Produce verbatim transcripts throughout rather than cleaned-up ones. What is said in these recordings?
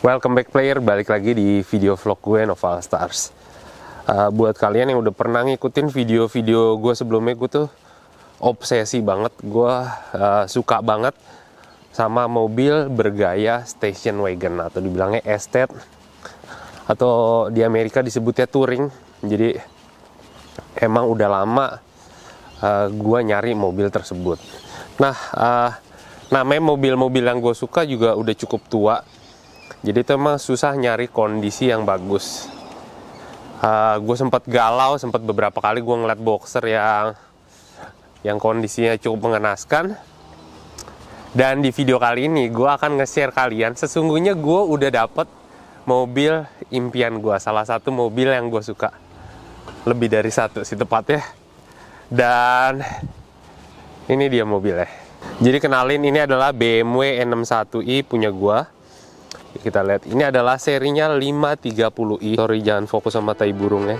Welcome back player, balik lagi di video vlog gue Noval Stars. uh, Buat kalian yang udah pernah ngikutin video-video gue sebelumnya, gue tuh obsesi banget. Gue uh, suka banget sama mobil bergaya station wagon atau dibilangnya estate, atau di Amerika disebutnya touring. Jadi emang udah lama uh, gue nyari mobil tersebut. Nah, uh, namanya mobil-mobil yang gue suka juga udah cukup tua. Jadi itu emang susah nyari kondisi yang bagus. Uh, gue sempat galau, sempat beberapa kali gue ngeliat boxer yang yang kondisinya cukup mengenaskan. Dan di video kali ini gue akan nge-share kalian, sesungguhnya gue udah dapet mobil impian gue, salah satu mobil yang gue suka. Lebih dari satu sih tepatnya. Dan ini dia mobilnya. Jadi kenalin, ini adalah B M W E enam satu i punya gue. Kita lihat, ini adalah serinya lima tiga puluh i. Sorry, jangan fokus sama tai burungnya.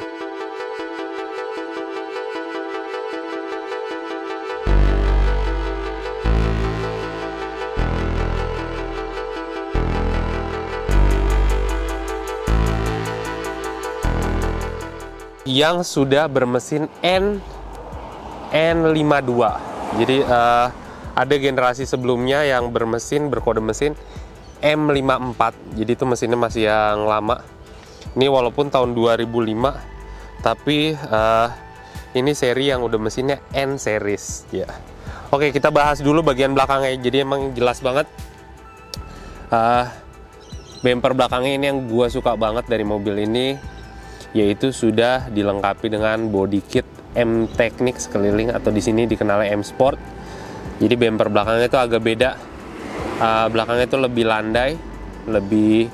Yang sudah bermesin N N lima puluh dua. Jadi uh, ada generasi sebelumnya yang bermesin berkode mesin M lima puluh empat. Jadi itu mesinnya masih yang lama. Ini walaupun tahun dua ribu lima, tapi uh, ini seri yang udah mesinnya N series ya. Oke, kita bahas dulu bagian belakangnya. Jadi emang jelas banget. Uh, bumper belakangnya ini yang gua suka banget dari mobil ini, yaitu sudah dilengkapi dengan body kit M Technic sekeliling, atau di sini dikenal M Sport. Jadi bumper belakangnya itu agak beda. Uh, belakangnya itu lebih landai, lebih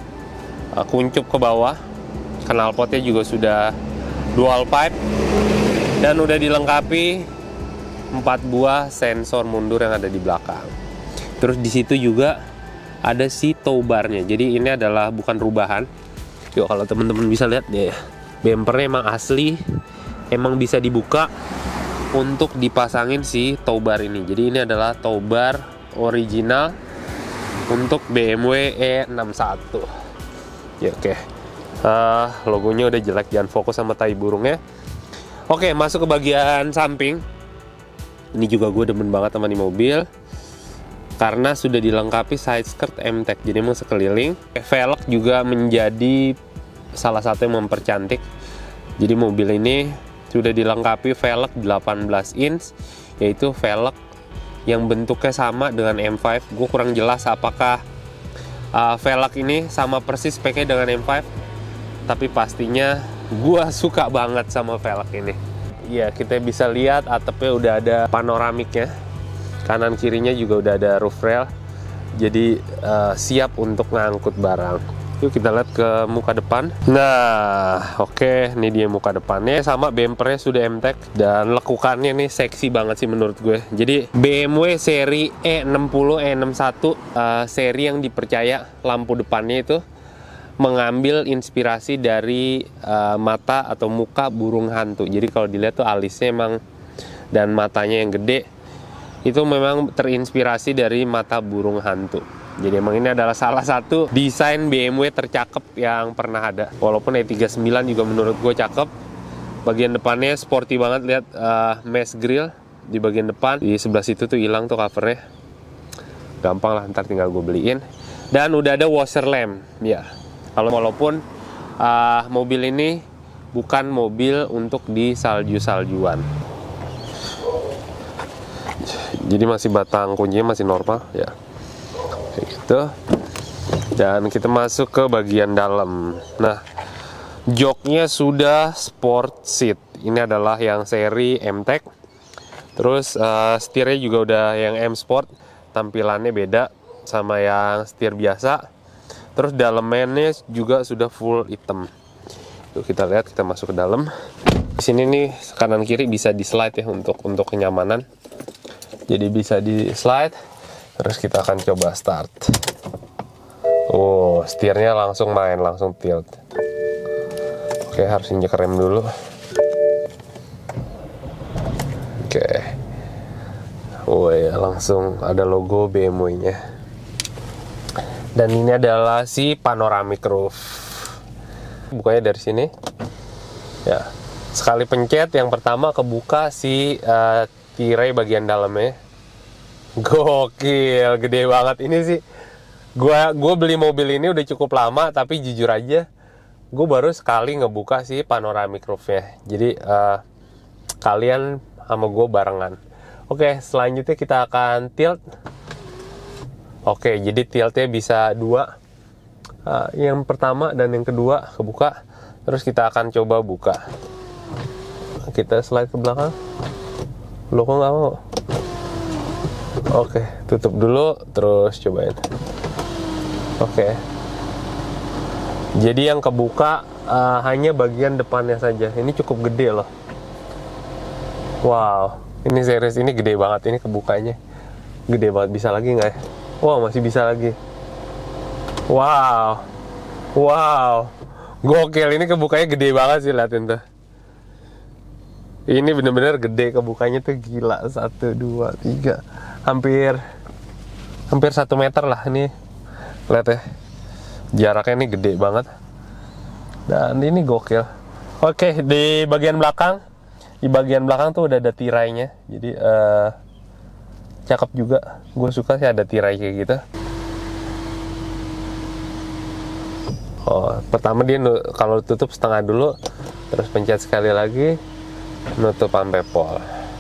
uh, kuncup ke bawah. Knalpotnya juga sudah dual pipe dan udah dilengkapi empat buah sensor mundur yang ada di belakang. Terus di situ juga ada si tow barnya. Jadi ini adalah bukan rubahan. Yuk, kalau teman-teman bisa lihat ya, bumpernya emang asli, emang bisa dibuka untuk dipasangin si tow bar ini. Jadi ini adalah tow bar original untuk B M W E enam satu. Ya, oke. Okay. Uh, logonya udah jelek, jangan fokus sama tai burungnya. Oke, okay, masuk ke bagian samping. Ini juga gue demen banget sama nih mobil, karena sudah dilengkapi side skirt M Tech. Jadi emang sekeliling. Velg juga menjadi salah satu yang mempercantik. Jadi mobil ini sudah dilengkapi velg delapan belas inch, yaitu velg yang bentuknya sama dengan M lima. Gue kurang jelas apakah uh, velg ini sama persis speknya dengan M lima, tapi pastinya gue suka banget sama velg ini. Ya, kita bisa lihat atapnya udah ada panoramiknya, kanan kirinya juga udah ada roof rail, jadi uh, siap untuk ngangkut barang. Yuk kita lihat ke muka depan. Nah, oke, okay, ini dia muka depannya. Sama bumpernya sudah M Tech, dan lekukannya nih seksi banget sih menurut gue. Jadi B M W seri E enam puluh, E enam satu, uh, seri yang dipercaya lampu depannya itu mengambil inspirasi dari uh, mata atau muka burung hantu. Jadi kalau dilihat tuh alisnya emang, dan matanya yang gede, itu memang terinspirasi dari mata burung hantu. Jadi emang ini adalah salah satu desain B M W tercakep yang pernah ada. Walaupun E tiga puluh sembilan juga menurut gue cakep. Bagian depannya sporty banget, lihat uh, mesh grill di bagian depan. Di sebelah situ tuh hilang tuh covernya. Gampang lah, ntar tinggal gue beliin. Dan udah ada washer lamp. Ya, kalau walaupun uh, mobil ini bukan mobil untuk di salju-saljuan. Jadi masih batang kuncinya masih normal ya. Kayak gitu. Dan kita masuk ke bagian dalam. Nah, joknya sudah sport seat. Ini adalah yang seri M Tech. Terus uh, setirnya juga udah yang M Sport. Tampilannya beda sama yang setir biasa. Terus dalemannya juga sudah full hitam. Yuk kita lihat, kita masuk ke dalam. Di sini nih kanan kiri bisa di slide ya, untuk untuk kenyamanan. Jadi bisa di slide. Terus kita akan coba start. Oh, setirnya langsung main, langsung tilt. Oke, harus injek rem dulu. Oke. Oh ya, langsung ada logo B M W-nya. Dan ini adalah si panoramic roof. Bukanya dari sini. Ya, sekali pencet yang pertama kebuka si uh, tirai bagian dalamnya. Gokil, gede banget ini sih. Gua gue beli mobil ini udah cukup lama, tapi jujur aja gue baru sekali ngebuka si panoramic roofnya. Jadi uh, kalian sama gue barengan. Oke, selanjutnya kita akan tilt. Oke, jadi tiltnya bisa dua. Uh, yang pertama dan yang kedua kebuka. Terus kita akan coba buka. Kita slide ke belakang. Lo kok nggak mau? Oke, tutup dulu. Terus cobain. Oke. Jadi yang kebuka uh, hanya bagian depannya saja. Ini cukup gede loh. Wow. Ini series ini gede banget. Ini kebukanya. Gede banget. Bisa lagi nggak ya? Wow, masih bisa lagi. Wow. Wow. Gokil, ini kebukanya gede banget sih, liatin tuh. Ini bener-bener gede kebukanya tuh, gila. Satu, dua, tiga. Hampir Hampir satu meter lah ini. Lihat ya. Jaraknya ini gede banget. Dan ini gokil. Oke, di bagian belakang. Di bagian belakang tuh udah ada tirainya. Jadi, uh, cakep juga. Gue suka sih ada tirai kayak gitu. Oh, pertama dia kalau tutup setengah dulu, terus pencet sekali lagi, nutup sampai pol.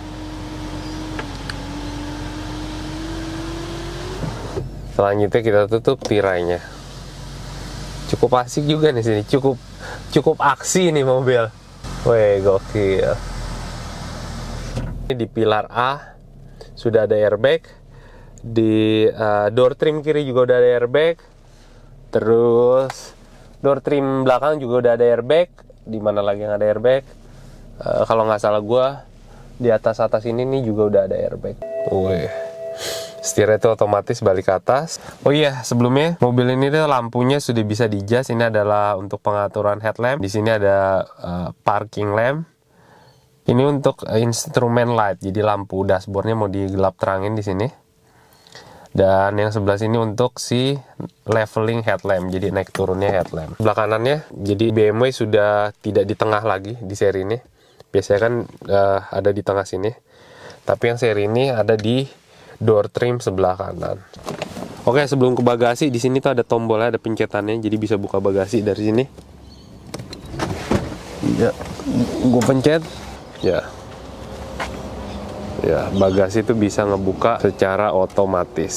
Selanjutnya kita tutup tirainya. Cukup asik juga nih sini, cukup cukup aksi nih mobil. Weh, gokil. Di pilar A sudah ada airbag, di uh, door trim kiri juga udah ada airbag, terus door trim belakang juga udah ada airbag. Di mana lagi yang ada airbag? Uh, kalau nggak salah gue di atas atas ini nih juga udah ada airbag. Wih, setirnya itu otomatis balik ke atas. Oh iya, sebelumnya mobil ini tuh lampunya sudah bisa di-adjust. Ini adalah untuk pengaturan headlamp. Di sini ada uh, parking lamp. Ini untuk instrument light, jadi lampu dashboardnya mau digelap terangin di sini. Dan yang sebelah sini untuk si leveling headlamp, jadi naik turunnya headlamp. Sebelah kanannya, jadi B M W sudah tidak di tengah lagi di seri ini. Biasanya kan uh, ada di tengah sini, tapi yang seri ini ada di door trim sebelah kanan. Oke, sebelum ke bagasi, di sini tuh ada tombolnya, ada pencetannya, jadi bisa buka bagasi dari sini. Ya, gue pencet. Ya, ya bagasi itu bisa ngebuka secara otomatis.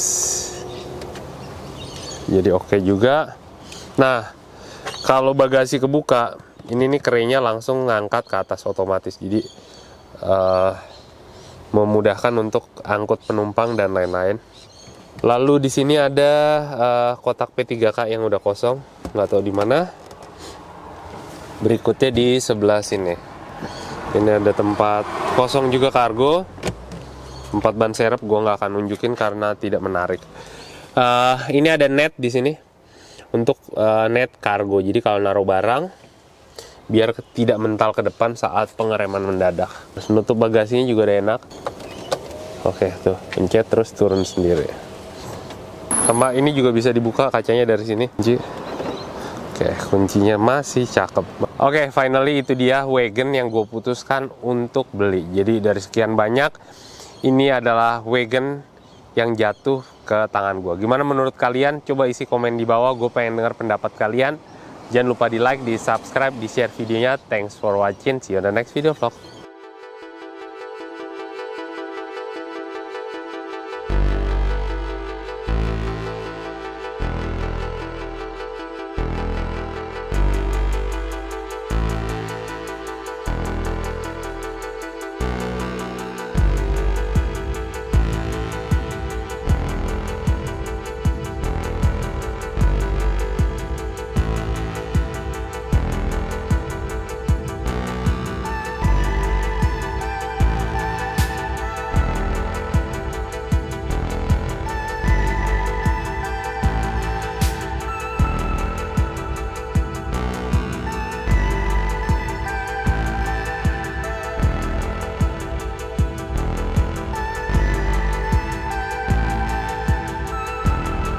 Jadi oke okay juga. Nah, kalau bagasi kebuka, ini nih kerennya langsung ngangkat ke atas otomatis. Jadi uh, memudahkan untuk angkut penumpang dan lain-lain. Lalu di sini ada uh, kotak P tiga K yang udah kosong, nggak tahu di mana. Berikutnya di sebelah sini. Ini ada tempat kosong juga kargo. Tempat ban serep gue nggak akan nunjukin karena tidak menarik. Uh, ini ada net di sini untuk uh, net kargo. Jadi kalau naruh barang, biar tidak mental ke depan saat pengereman mendadak. Terus nutup bagasinya juga udah enak. Oke, tuh pencet terus turun sendiri. Sama ini juga bisa dibuka kacanya dari sini. Oke, kuncinya masih cakep. Oke, finally itu dia wagon yang gue putuskan untuk beli. Jadi dari sekian banyak, ini adalah wagon yang jatuh ke tangan gue. Gimana menurut kalian? Coba isi komen di bawah. Gue pengen dengar pendapat kalian. Jangan lupa di like, di subscribe, di share videonya. Thanks for watching. See you on the next video vlog.